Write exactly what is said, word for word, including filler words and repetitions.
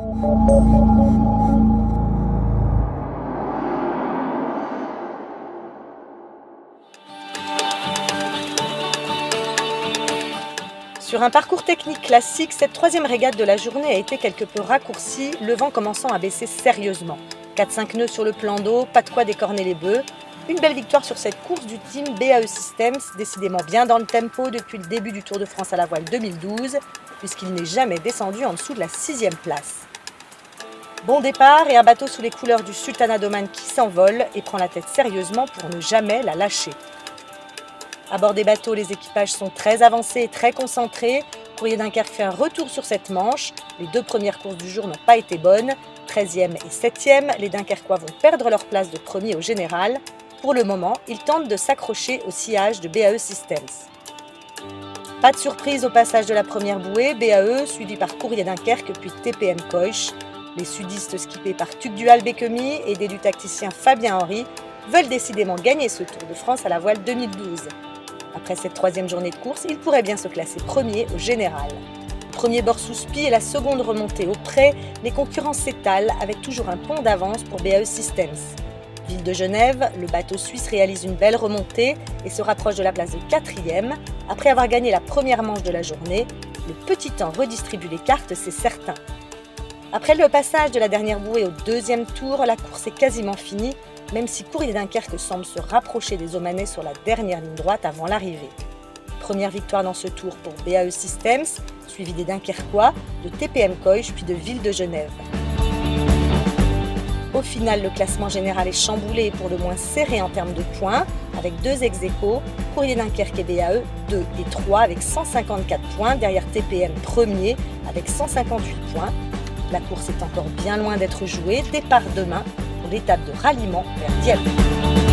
Sur un parcours technique classique, cette troisième régate de la journée a été quelque peu raccourcie, le vent commençant à baisser sérieusement. quatre cinq nœuds sur le plan d'eau, pas de quoi décorner les bœufs. Une belle victoire sur cette course du team B A E Systems, décidément bien dans le tempo depuis le début du Tour de France à la voile deux mille douze, puisqu'il n'est jamais descendu en dessous de la sixième place. Bon départ et un bateau sous les couleurs du Sultanat d'Oman qui s'envole et prend la tête sérieusement pour ne jamais la lâcher. À bord des bateaux, les équipages sont très avancés et très concentrés. Courrier Dunkerque fait un retour sur cette manche. Les deux premières courses du jour n'ont pas été bonnes. treizième et septième, les Dunkerquois vont perdre leur place de premier au général. Pour le moment, ils tentent de s'accrocher au sillage de B A E Systems. Pas de surprise au passage de la première bouée, B A E suivi par Courrier Dunkerque puis T P M Koich. Les sudistes skippés par Tugdual Bekemi, aidés du tacticien Fabien Henry, veulent décidément gagner ce Tour de France à la voile deux mille douze. Après cette troisième journée de course, il pourrait bien se classer premier au général. Le premier bord sous spi et la seconde remontée au près, les concurrents s'étalent avec toujours un pont d'avance pour B A E Systems. Ville de Genève, le bateau suisse réalise une belle remontée et se rapproche de la place de quatrième. Après avoir gagné la première manche de la journée, le petit temps redistribue les cartes, c'est certain. Après le passage de la dernière bouée au deuxième tour, la course est quasiment finie, même si Courrier Dunkerque semble se rapprocher des Omanais sur la dernière ligne droite avant l'arrivée. Première victoire dans ce tour pour B A E Systems, suivi des Dunkerquois, de T P M Koich puis de Ville de Genève. Au final, le classement général est chamboulé et pour le moins serré en termes de points, avec deux ex-aequo, Courrier Dunkerque et B A E deux et trois avec cent cinquante-quatre points, derrière T P M premier avec cent cinquante-huit points. La course est encore bien loin d'être jouée, départ demain pour l'étape de ralliement vers Dieppe.